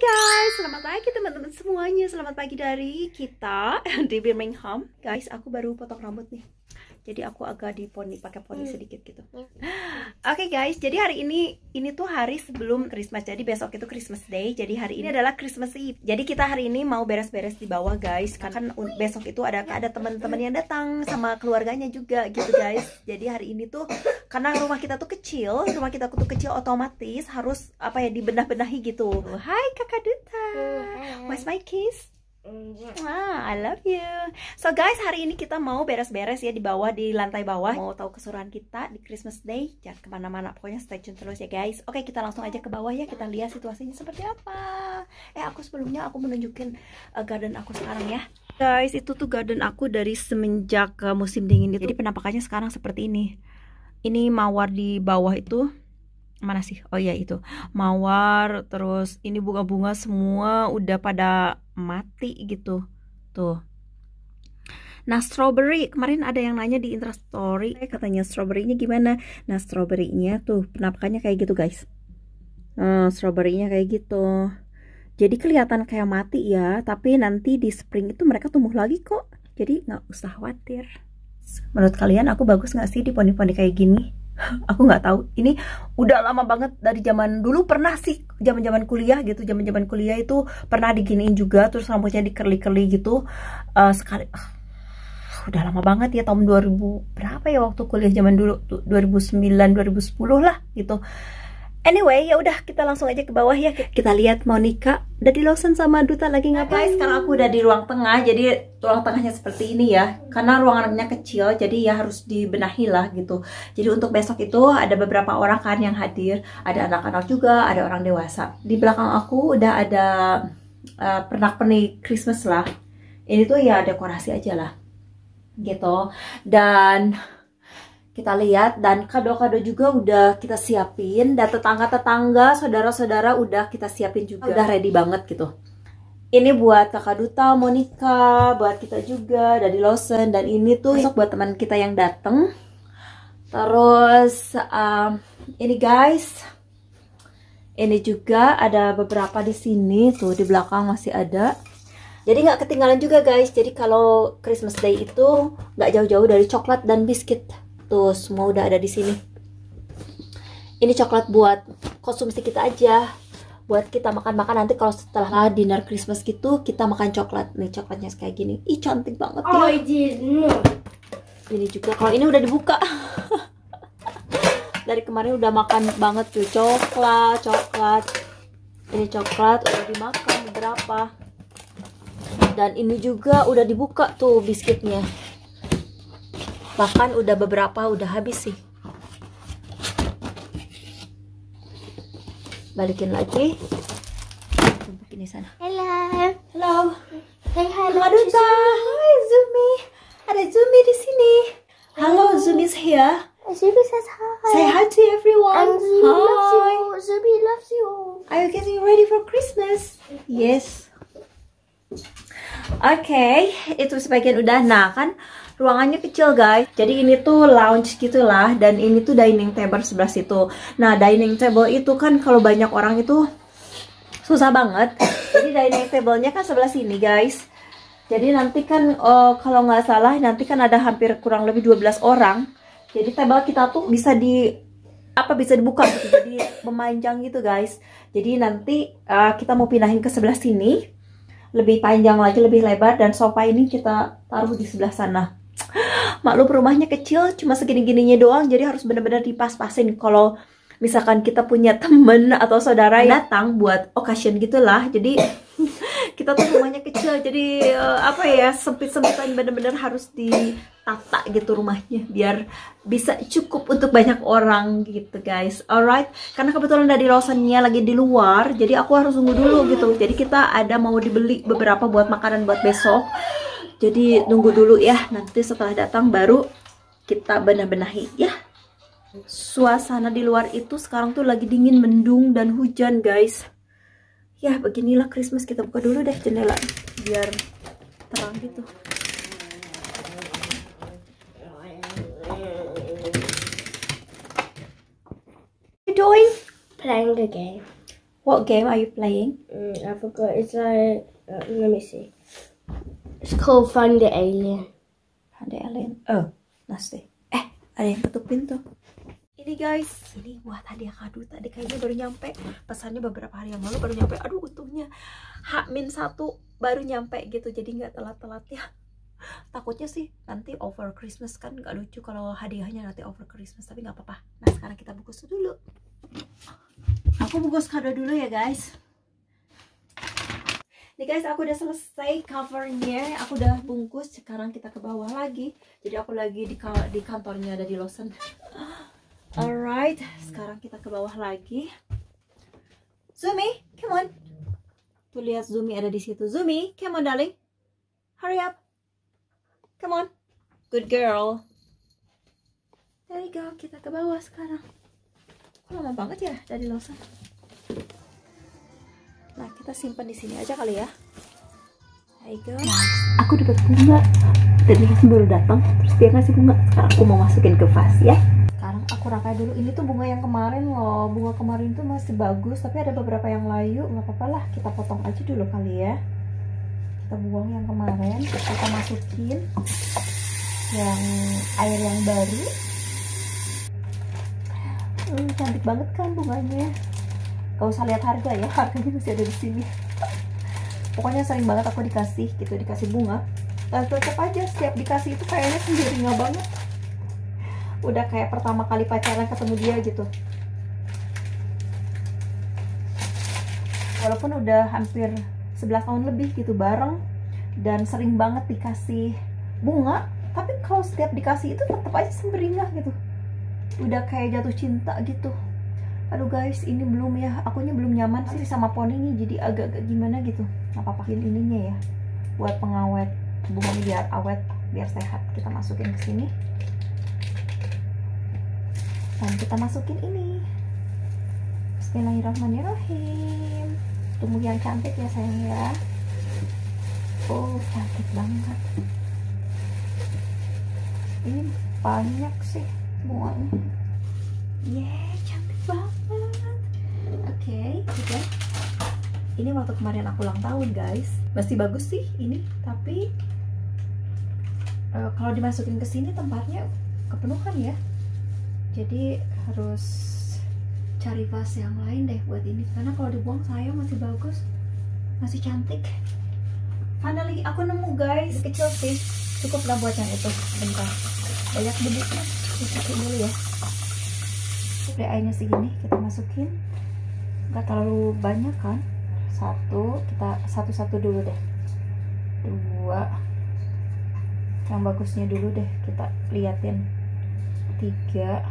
Guys, selamat pagi teman-teman semuanya. Selamat pagi dari kita di Birmingham. Guys, aku baru potong rambut nih. Jadi aku agak pakai poni sedikit gitu. Oke guys, jadi hari ini tuh hari sebelum Christmas. Jadi besok itu Christmas Day. Jadi hari ini adalah Christmas Eve. Jadi kita hari ini mau beres-beres di bawah guys. Karena kan besok itu ada teman-teman yang datang sama keluarganya juga gitu guys. Jadi hari ini tuh karena rumah kita tuh kecil, otomatis harus dibenah-benahi gitu. Hai Kakak Duta. Where's my kiss? I love you. So guys, hari ini kita mau beres-beres ya di bawah, di lantai bawah. Mau tahu keseruan kita di Christmas Day? Jangan kemana-mana, pokoknya stay tune terus ya guys. Oke, kita langsung aja ke bawah ya. Kita lihat situasinya seperti apa. Sebelumnya aku menunjukin garden aku sekarang ya. Guys, itu tuh garden aku dari semenjak musim dingin itu. Jadi penampakannya sekarang seperti ini. Ini mawar di bawah itu. Mana sih? Oh iya itu mawar, terus ini bunga-bunga semua udah pada mati gitu tuh. Nah strawberry, kemarin ada yang nanya di Instastory katanya strawberrynya gimana. Nah strawberrynya tuh penampakannya kayak gitu guys. Strawberrynya kayak gitu, jadi kelihatan kayak mati ya, tapi nanti di spring itu mereka tumbuh lagi kok, jadi nggak usah khawatir. Menurut kalian aku bagus nggak sih di poni-poni kayak gini? Aku nggak tahu, ini udah lama banget, dari zaman dulu pernah sih, zaman kuliah gitu, zaman kuliah itu pernah diginiin juga, terus rambutnya dikerli-kerli gitu sekali. Udah lama banget ya, tahun 2000 berapa ya waktu kuliah zaman dulu, 2009 2010 lah gitu. Anyway, ya udah kita langsung aja ke bawah ya. Kita lihat Monica udah di Lawson sama Duta lagi ngapain. Sekarang aku udah di ruang tengah, jadi ruang tengahnya seperti ini ya. Karena ruangannya kecil, jadi ya harus dibenahi lah gitu. Jadi untuk besok itu ada beberapa orang kan yang hadir. Ada anak-anak juga, ada orang dewasa. Di belakang aku udah ada pernak-pernik Christmas lah. Ini tuh ya dekorasi aja lah gitu. Dan kita lihat, dan kado-kado juga udah kita siapin, dan tetangga-tetangga, saudara-saudara udah kita siapin juga. Udah ready banget gitu. Ini buat Kakak Duta, Monica, buat kita juga dari Lawson, dan ini tuh buat teman kita yang dateng. Terus ini guys, ini juga ada beberapa di sini tuh, di belakang masih ada. Jadi nggak ketinggalan juga guys. Jadi kalau Christmas Day itu nggak jauh-jauh dari coklat dan biskuit. Tuh semua udah ada di sini. Ini coklat buat konsumsi kita aja, buat kita makan-makan nanti kalau setelah dinner Christmas gitu kita makan coklat. Nih coklatnya kayak gini. Ih cantik banget ya. Ini juga, kalau ini udah dibuka. Dari kemarin udah makan banget tuh coklat. Ini coklat udah dimakan beberapa. Dan ini juga udah dibuka tuh biskuitnya. Bahkan udah beberapa udah habis sih. Balikin lagi. Tumpukin di sana. Halo. Hey, halo Duta. Hai Zumi. Ada Zumi di sini. Halo, Zumi's here. Zumi says hi. Say hi to everyone. And Zumi loves you. Zumi loves you. Are you getting ready for Christmas? Yes. Oke, itu sebagian udah. Nah kan ruangannya kecil guys, jadi ini tuh lounge gitulah, dan ini tuh dining table sebelah situ. Nah dining table itu kan kalau banyak orang itu susah banget, jadi dining tablenya kan sebelah sini guys. Jadi nanti kan kalau nggak salah nanti kan ada hampir kurang lebih 12 orang, jadi table kita tuh bisa dibuka gitu, jadi memanjang gitu guys. Jadi nanti kita mau pindahin ke sebelah sini, lebih panjang lagi, lebih lebar, dan sofa ini kita taruh di sebelah sana. Maklum rumahnya kecil, cuma segini-gininya doang, jadi harus benar-benar dipas-pasin. Kalau misalkan kita punya temen atau saudara yang datang buat occasion gitulah, jadi kita tuh rumahnya kecil, jadi sempit-sempitan, benar-benar harus ditata gitu rumahnya biar bisa cukup untuk banyak orang gitu guys. Alright, karena kebetulan dari Lawsonnya lagi di luar, jadi aku harus tunggu dulu gitu. Jadi kita ada mau dibeli beberapa buat makanan buat besok. Jadi nunggu dulu ya, nanti setelah datang baru kita benahi ya. Suasana di luar itu sekarang tuh lagi dingin, mendung dan hujan guys. Ya beginilah Christmas. Kita buka dulu deh jendela biar terang gitu. What are you doing? Playing the game. What game are you playing? I forgot. It's like, let me see. It's called Find the Alien. Find the Alien. Oh, nasty. Ada yang ketuk pintu. Ini guys, ini buat hadiah kado. Tadi kayaknya baru nyampe. Pesannya beberapa hari yang lalu baru nyampe. Aduh, untungnya H-1 baru nyampe gitu. Jadi nggak telat-telat ya. Takutnya sih nanti over Christmas, kan nggak lucu kalau hadiahnya nanti over Christmas. Tapi nggak apa-apa. Nah, sekarang kita bungkus dulu. Aku bungkus kado dulu ya guys. Nih guys, aku udah selesai covernya, aku udah bungkus. Sekarang kita ke bawah lagi. Jadi aku lagi di kantornya ada di Lawson. Alright, sekarang kita ke bawah lagi. Zumi, come on. Tuh lihat Zumi ada di situ. Zumi, come on darling. Hurry up. Come on. Good girl. There you go, kita ke bawah sekarang. Kok lama banget ya dari Lawson? Nah, kita simpan di sini aja kali ya. There you go. Aku dapat bunga. Dan dia baru datang, terus dia ngasih bunga. Sekarang aku mau masukin ke vas ya. Sekarang aku rangkai dulu. Ini tuh bunga yang kemarin loh. Bunga kemarin tuh masih bagus, tapi ada beberapa yang layu. Nggak apa-apa lah, kita potong aja dulu kali ya. Kita buang yang kemarin, kita masukin yang air yang baru. Cantik banget kan bunganya. Gak usah lihat harga ya, harganya masih ada di sini. Pokoknya sering banget aku dikasih bunga. Dan tetap aja setiap dikasih itu kayaknya sendirinya banget. Udah kayak pertama kali pacaran ketemu dia gitu. Walaupun udah hampir 11 tahun lebih gitu bareng dan sering banget dikasih bunga, tapi kalau setiap dikasih itu tetap aja sembringah gitu. Udah kayak jatuh cinta gitu. Aduh guys, ini belum ya, akunya belum nyaman sih sama poni ini, jadi agak-agak gimana gitu. Nggak apa-apa, ininya ya, buat pengawet bunganya biar awet, biar sehat. Kita masukin ke sini, dan kita masukin ini. Bismillahirrahmanirrahim. Tumbuh yang cantik ya sayang ya. Oh, cantik banget. Ini banyak sih bunganya. Cantik banget. Oke, gitu. Ini waktu kemarin aku ulang tahun guys, masih bagus sih ini, tapi kalau dimasukin ke sini tempatnya kepenuhan ya. Jadi harus cari vas yang lain deh buat ini, karena kalau dibuang sayang, masih bagus, masih cantik. Finally aku nemu guys, kecil sih, cukup lah buat yang itu. Bentar, banyak bibitnya, dicuci dulu ya. Spray airnya segini kita masukin, nggak terlalu banyak kan. Kita satu-satu dulu deh. 2, yang bagusnya dulu deh kita liatin. 3,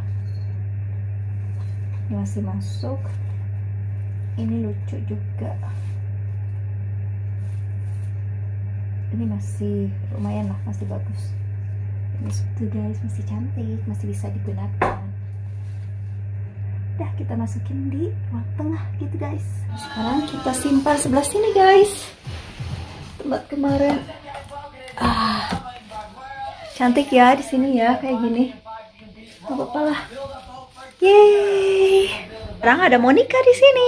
ini masih masuk. Ini lucu juga, ini masih lumayan lah, masih bagus. Ini tuh guys, masih cantik, masih bisa digunakan. Udah kita masukin di ruang tengah gitu guys. Sekarang kita simpan sebelah sini guys, tempat kemarin. Cantik ya di sini ya, kayak gini. Gak apa-apa lah. Yeay. Sekarang ada Monica di sini.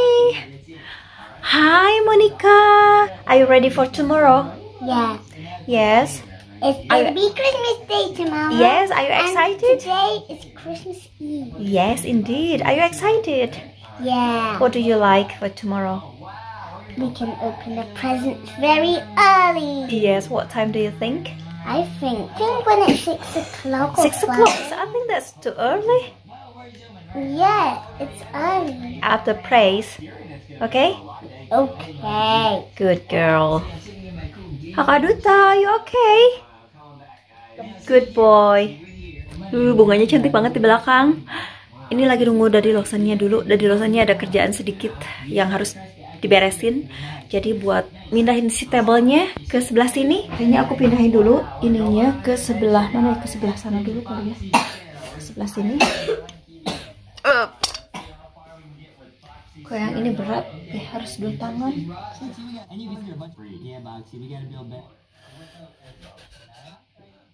Hi Monica, are you ready for tomorrow? Yeah. Yes. It's gonna be Christmas Day tomorrow. Yes, are you excited? And today is Christmas Eve. Yes, indeed. Are you excited? Yeah. What do you like for tomorrow? We can open the presents very early. Yes, what time do you think? I think when it's 6 o'clock. 6 o'clock. I think that's too early. Yeah, it's early. After praise. Okay? Okay. Good girl. Hakaduta, you okay? Good boy. Bunganya cantik banget di belakang. Ini lagi nunggu dari Lawsonnya dulu. Dari Lawsonnya ada kerjaan sedikit yang harus diberesin. Jadi buat pindahin si tablenya ke sebelah sini. Kayaknya aku pindahin dulu ininya ke sebelah mana? Ke sebelah sana dulu kali ya. Ke sebelah sini. Kok yang ini berat? Harus 2 tangan.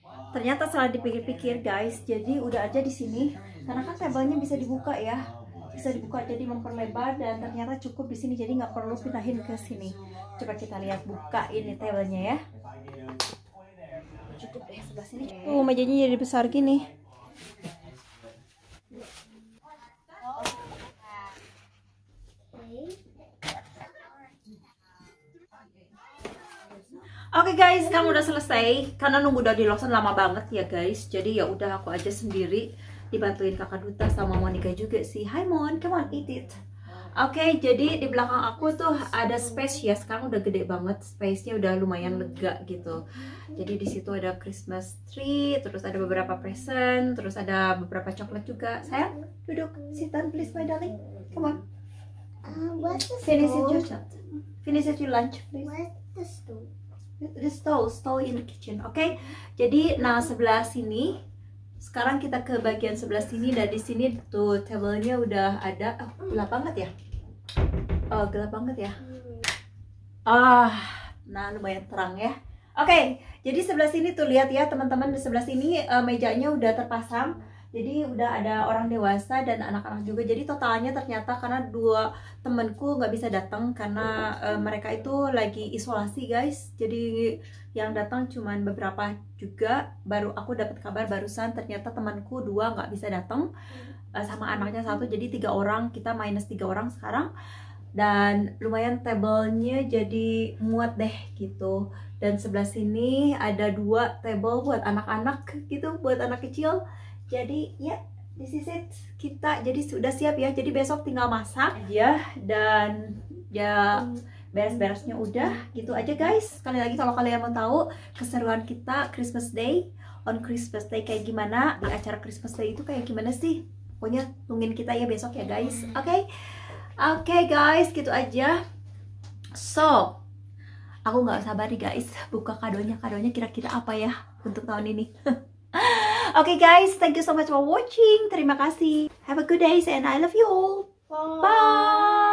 Ternyata salah dipikir-pikir guys. Jadi udah aja di sini. Karena kan tabelnya bisa dibuka ya. bisa dibuka jadi memperlebar dan ternyata cukup di sini, jadi nggak perlu pindahin ke sini. Coba kita lihat, buka ini tabelnya ya. Cukup deh sebelah sini. Mejanya jadi besar gini. Oke guys, kan udah selesai karena nunggu dari Lawson lama banget ya guys. Jadi ya udah aku aja sendiri, dibantuin kakak Duta sama Monica juga sih. Hi Mon, come on eat it. Oke, jadi di belakang aku tuh ada space ya. Sekarang udah gede banget, space-nya udah lumayan lega gitu. Jadi di situ ada Christmas tree, terus ada beberapa present, terus ada beberapa coklat juga. Sayang, duduk, sit down please my darling. Come on. Finish it your shot. Finish it your lunch please. Where's the stove? The stove in the kitchen, oke? Okay? Jadi, nah sebelah sini, sekarang kita ke bagian sebelah sini dan di sini tuh tabelnya udah ada. Oh, gelap banget ya? Oh, gelap banget ya? Nah lumayan terang ya. Oke, okay, jadi sebelah sini tuh lihat ya teman-teman, di sebelah sini mejanya udah terpasang. Jadi udah ada orang dewasa dan anak-anak juga. Jadi totalnya ternyata karena dua temenku nggak bisa datang karena mereka itu lagi isolasi guys. Jadi yang datang cuman beberapa juga. Baru aku dapat kabar barusan ternyata temanku dua nggak bisa datang sama anaknya satu. Jadi 3 orang, kita minus 3 orang sekarang. Dan lumayan tabelnya jadi muat deh gitu. Dan sebelah sini ada 2 table buat anak-anak gitu, buat anak kecil. Jadi ya, this is it. Kita jadi sudah siap ya. Jadi besok tinggal masak ya. Dan ya beres-beresnya udah. Gitu aja guys. Sekali lagi kalau kalian mau tahu keseruan kita Christmas Day, on Christmas Day kayak gimana, di acara Christmas Day itu kayak gimana sih, pokoknya tungguin kita ya besok ya guys. Oke guys, gitu aja. So aku nggak sabar nih guys buka kadonya kira-kira apa ya untuk tahun ini. Oke guys, thank you so much for watching. Terima kasih. Have a good day and I love you all. Bye.